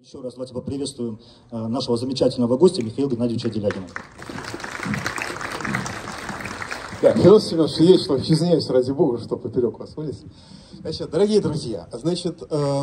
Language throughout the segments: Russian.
Еще раз давайте поприветствуем нашего замечательного гостя Михаила Геннадьевича Делягина. Да, Михаил Семенович, есть что, извиняюсь, ради бога, что поперек вас вылез. Значит, дорогие друзья, значит,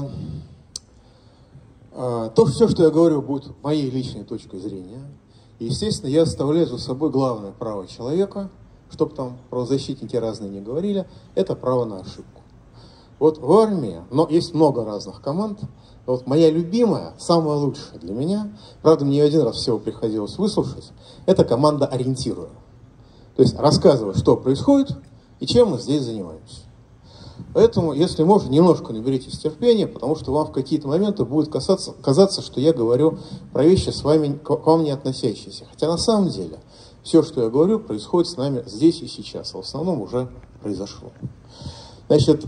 все, что я говорю, будет моей личной точкой зрения. И, естественно, я оставляю за собой главное право человека, чтобы там правозащитники разные не говорили, это право на ошибку. Вот в армии, но есть много разных команд. Вот моя любимая, самая лучшая для меня, правда, мне один раз всего приходилось выслушать, это команда «Ориентируя». То есть рассказывать, что происходит и чем мы здесь занимаемся. Поэтому, если можно, немножко наберитесь терпения, потому что вам в какие-то моменты будет казаться, что я говорю про вещи к вам не относящиеся. Хотя на самом деле все, что я говорю, происходит с нами здесь и сейчас. А в основном уже произошло. Значит,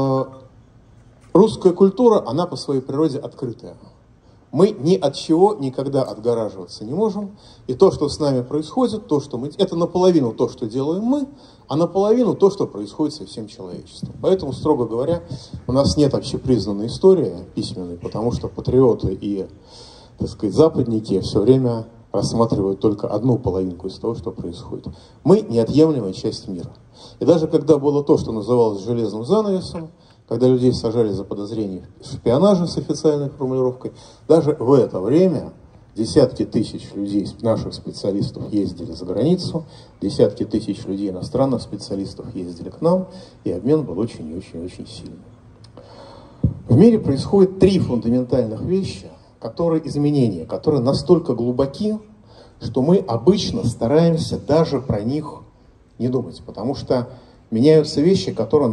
русская культура, она по своей природе открытая. Мы ни от чего никогда отгораживаться не можем. И то, что с нами происходит, это наполовину то, что делаем мы, а наполовину то, что происходит со всем человечеством. Поэтому, строго говоря, у нас нет общепризнанной истории письменной, потому что патриоты и, так сказать, западники все время рассматривают только одну половинку из того, что происходит. Мы неотъемлемая часть мира. И даже когда было то, что называлось железным занавесом, когда людей сажали за подозрение в шпионаже с официальной формулировкой, даже в это время десятки тысяч людей, наших специалистов, ездили за границу, десятки тысяч людей, иностранных специалистов, ездили к нам, и обмен был очень и очень сильный. В мире происходит три фундаментальных вещи, изменения, которые настолько глубоки, что мы обычно стараемся даже про них не думать, потому что меняются вещи, которые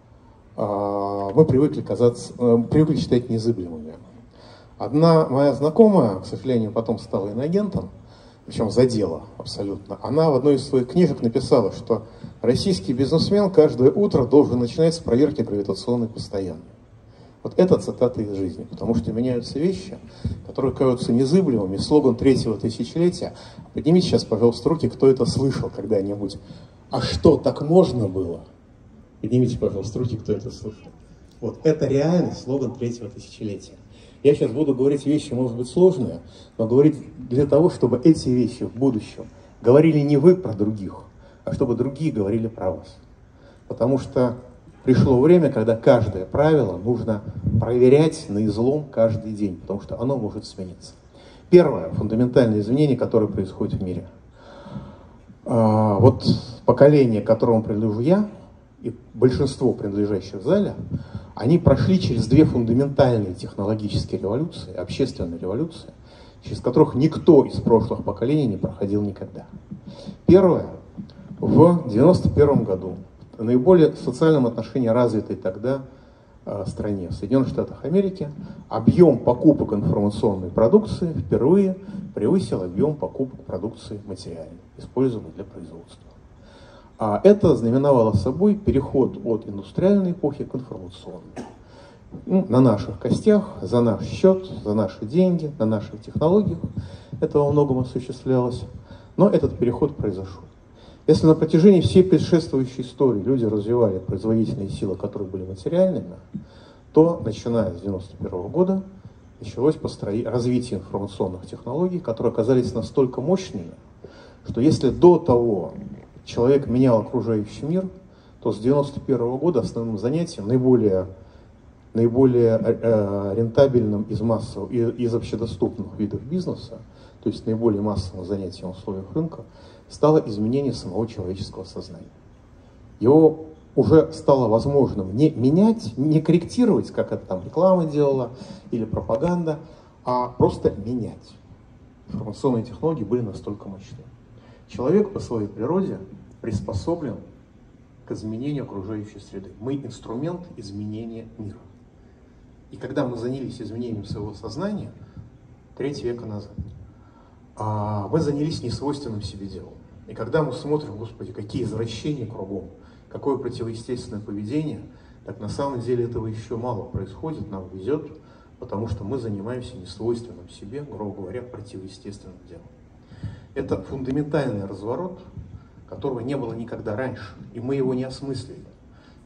мы привыкли считать незыблемыми. Одна моя знакомая, к сожалению, потом стала иноагентом, причем за дело абсолютно. Она в одной из своих книжек написала, что российский бизнесмен каждое утро должен начинать с проверки гравитационной постоянной. Вот это цитата из жизни, потому что меняются вещи, которые кажутся незыблемыми. Слоган третьего тысячелетия. Поднимите сейчас, пожалуйста, руки, кто это слышал когда-нибудь. А что, так можно было? Поднимите, пожалуйста, руки, кто это слышал. Вот это реальный слоган третьего тысячелетия. Я сейчас буду говорить вещи, может быть, сложные, но говорить для того, чтобы эти вещи в будущем говорили не вы про других, а чтобы другие говорили про вас. Потому что пришло время, когда каждое правило нужно проверять на излом каждый день, потому что оно может смениться. Первое фундаментальное изменение, которое происходит в мире. Вот поколение, которому принадлежу я, и большинство принадлежащих в зале, они прошли через две фундаментальные технологические революции, общественные революции, через которых никто из прошлых поколений не проходил никогда. Первое, в 1991 году, в наиболее в социальном отношении развитой тогда стране, в Соединенных Штатах Америки, объем покупок информационной продукции впервые превысил объем покупок продукции материальной, используемой для производства. А это знаменовало собой переход от индустриальной эпохи к информационной. На наших костях, за наш счет, за наши деньги, на наших технологиях это во многом осуществлялось. Но этот переход произошел. Если на протяжении всей предшествующей истории люди развивали производительные силы, которые были материальными, то, начиная с 1991 года, началось развитие информационных технологий, которые оказались настолько мощными, что если до того человек менял окружающий мир, то с 1991 года основным занятием, наиболее рентабельным из общедоступных видов бизнеса, то есть наиболее массовым занятием в условиях рынка, стало изменение самого человеческого сознания. Его уже стало возможным не менять, не корректировать, как это там реклама делала или пропаганда, а просто менять. Информационные технологии были настолько мощны. Человек по своей природе приспособлен к изменению окружающей среды. Мы инструмент изменения мира. И когда мы занялись изменением своего сознания, 3 века назад, мы занялись несвойственным себе делом. И когда мы смотрим, Господи, какие извращения кругом, какое противоестественное поведение, так на самом деле этого еще мало происходит, нам везет, потому что мы занимаемся несвойственным себе, грубо говоря, противоестественным делом. Это фундаментальный разворот, которого не было никогда раньше, и мы его не осмыслили.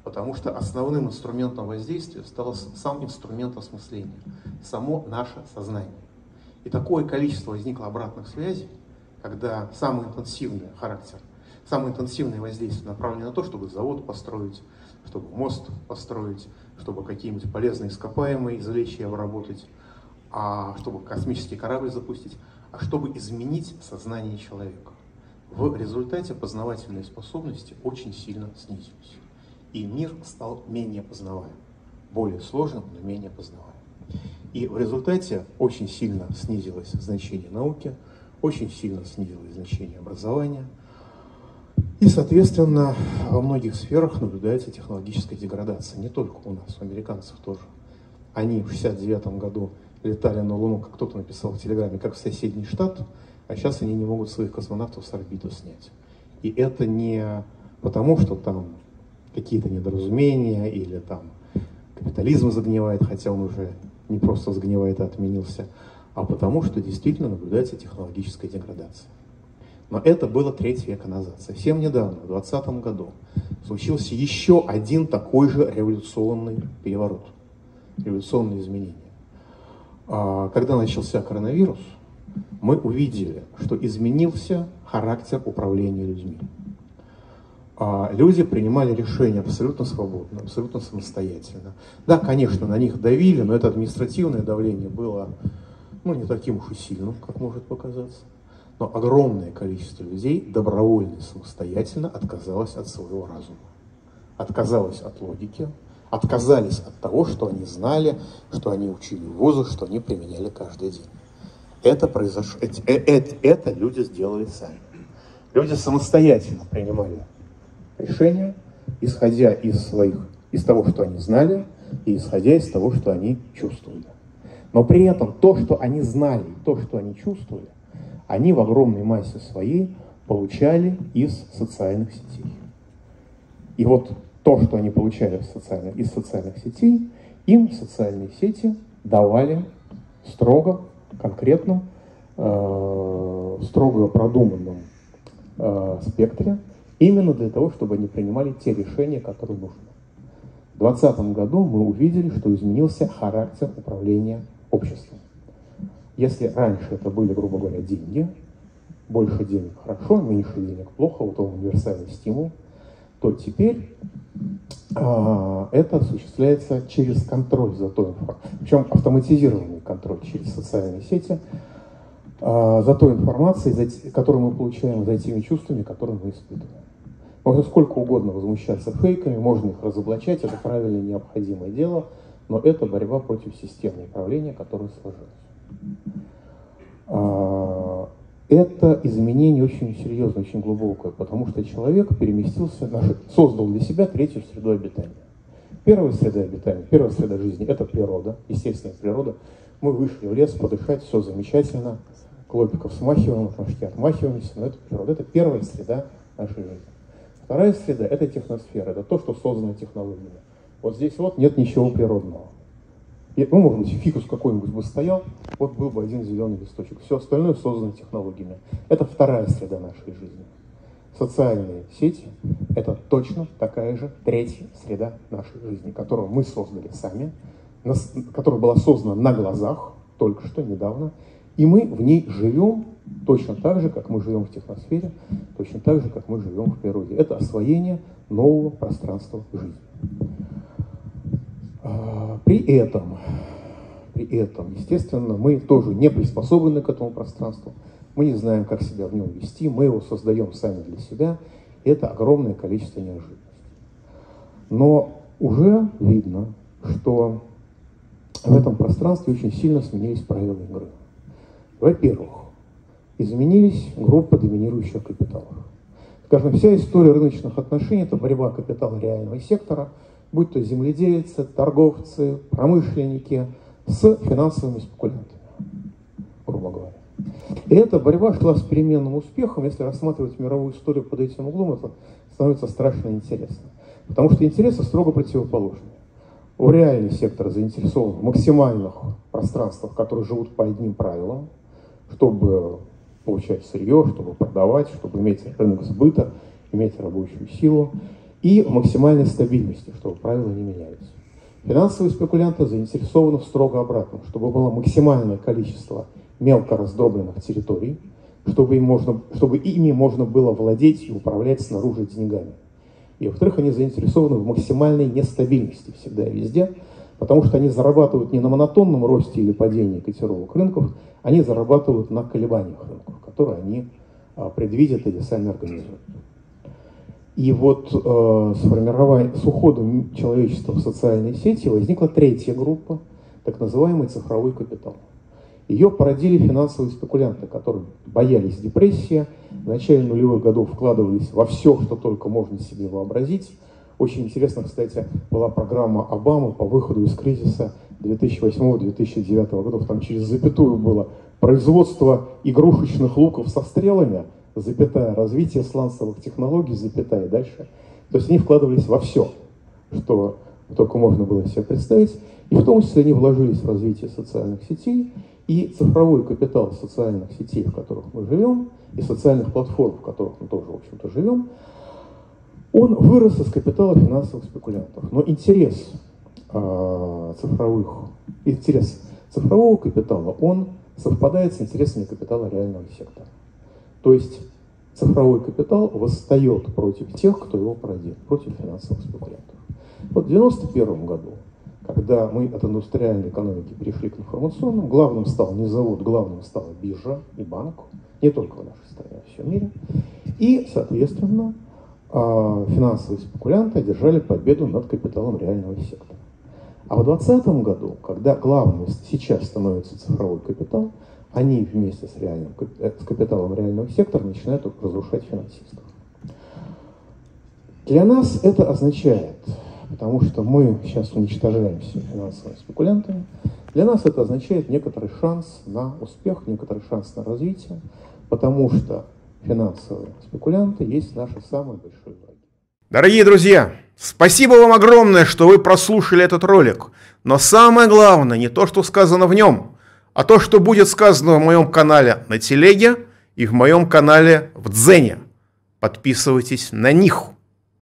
Потому что основным инструментом воздействия стал сам инструмент осмысления, само наше сознание. И такое количество возникло обратных связей, когда самый интенсивный характер, самое интенсивное воздействие направлено на то, чтобы завод построить, чтобы мост построить, чтобы какие-нибудь полезные ископаемые извлечь и обработать, чтобы космический корабль запустить, чтобы изменить сознание человека. В результате познавательные способности очень сильно снизились. И мир стал менее познаваем, более сложным, но менее познаваем. И в результате очень сильно снизилось значение науки, очень сильно снизилось значение образования. И, соответственно, во многих сферах наблюдается технологическая деградация. Не только у нас, у американцев тоже. Они в 1969 году летали на Луну, как кто-то написал в Телеграме, как в соседний штат, а сейчас они не могут своих космонавтов с орбиты снять. И это не потому, что там какие-то недоразумения или там капитализм загнивает, хотя он уже не просто загнивает, а отменился, а потому, что действительно наблюдается технологическая деградация. Но это было треть века назад. Совсем недавно, в 2020 году, случился еще один такой же революционный переворот, революционные изменения. Когда начался коронавирус, мы увидели, что изменился характер управления людьми. Люди принимали решения абсолютно свободно, абсолютно самостоятельно. Да, конечно, на них давили, но это административное давление было не таким уж и сильным, как может показаться. Но огромное количество людей добровольно и самостоятельно отказалось от своего разума, отказалось от логики, отказались от того, что они знали, что они учили в вузах, что они применяли каждый день. Это произошло, это люди сделали сами. Люди самостоятельно принимали решения, исходя из того, что они знали, и исходя из того, что они чувствовали. Но при этом то, что они знали, то, что они чувствовали, они в огромной массе своей получали из социальных сетей. И вот то, что они получали из социальных сетей, им социальные сети давали строго, конкретном, строго продуманном спектре, именно для того, чтобы они принимали те решения, которые нужны. В 2020 году мы увидели, что изменился характер управления обществом. Если раньше это были, грубо говоря, деньги, больше денег хорошо, меньше денег плохо, вот он универсальный стимул, то теперь это осуществляется через контроль за той информацией, причем автоматизированный контроль через социальные сети, за той информацией, которую мы получаем, за теми чувствами, которые мы испытываем. Можно сколько угодно возмущаться фейками, можно их разоблачать, это правильно и необходимое дело, но это борьба против системы управления, которая сложилась. Это изменение очень серьезное, очень глубокое, потому что человек переместился, создал для себя третью среду обитания. Первая среда обитания, первая среда жизни – это природа, естественная природа. Мы вышли в лес подышать, все замечательно, клопиков смахиваем, рожки отмахиваемся, но это природа, это первая среда нашей жизни. Вторая среда – это техносфера, это то, что создано технологиями. Вот здесь вот нет ничего природного. Может быть, фикус какой-нибудь бы стоял, вот был бы один зеленый листочек. Все остальное создано технологиями. Это вторая среда нашей жизни. Социальные сети – это точно такая же третья среда нашей жизни, которую мы создали сами, которая была создана на глазах только что, недавно, и мы в ней живем точно так же, как мы живем в техносфере, точно так же, как мы живем в природе. Это освоение нового пространства жизни. При этом, естественно, мы тоже не приспособлены к этому пространству, мы не знаем, как себя в нем вести, мы его создаем сами для себя, и это огромное количество неожиданностей. Но уже видно, что в этом пространстве очень сильно сменились правила игры. Во-первых, изменились группы доминирующих капиталов. Скажем, вся история рыночных отношений – это борьба капитала реального сектора, будь то земледельцы, торговцы, промышленники, с финансовыми спекулянтами, грубо говоря. И эта борьба шла с переменным успехом. Если рассматривать мировую историю под этим углом, это становится страшно интересно. Потому что интересы строго противоположны. У реальный сектор заинтересован в максимальных пространствах, которые живут по одним правилам, чтобы получать сырье, чтобы продавать, чтобы иметь рынок сбыта, иметь рабочую силу. и в максимальной стабильности, чтобы правила не менялись. Финансовые спекулянты заинтересованы в строго обратном, чтобы было максимальное количество мелко раздробленных территорий, чтобы ими можно было владеть и управлять снаружи деньгами. И, во-вторых, они заинтересованы в максимальной нестабильности всегда и везде, потому что они зарабатывают не на монотонном росте или падении котировок рынков, они зарабатывают на колебаниях рынков, которые они предвидят или сами организуют. И вот с уходом человечества в социальные сети возникла третья группа, так называемый цифровой капитал. Ее породили финансовые спекулянты, которые боялись депрессии, в начале нулевых годов вкладывались во все, что только можно себе вообразить. Очень интересно, кстати, была программа Обамы по выходу из кризиса 2008-2009 годов. Там через запятую было производство игрушечных луков со стрелами, запятая, развитие сланцевых технологий, запятая, дальше. То есть они вкладывались во все, что только можно было себе представить. И в том числе они вложились в развитие социальных сетей. И цифровой капитал социальных сетей, в которых мы живем, и социальных платформ, в которых мы тоже, в общем-то, живем, он вырос из капитала финансовых спекулянтов. Но интерес цифрового капитала, он совпадает с интересами капитала реального сектора. То есть цифровой капитал восстает против тех, кто его породил, против финансовых спекулянтов. Вот в 1991 году, когда мы от индустриальной экономики перешли к информационным, главным стал не завод, главным стала биржа и банк, не только в нашей стране, а во всем мире. И, соответственно, финансовые спекулянты одержали победу над капиталом реального сектора. А в 2020 году, когда главным сейчас становится цифровой капитал, они вместе с капиталом реального сектора начинают разрушать финансистов. Для нас это означает, потому что мы сейчас уничтожаемся финансовыми спекулянтами, для нас это означает некоторый шанс на успех, некоторый шанс на развитие, потому что финансовые спекулянты есть наши самые большие враги. Дорогие друзья, спасибо вам огромное, что вы прослушали этот ролик. Но самое главное не то, что сказано в нем, а то, что будет сказано в моем канале на Телеге и в моем канале в Дзене. Подписывайтесь на них.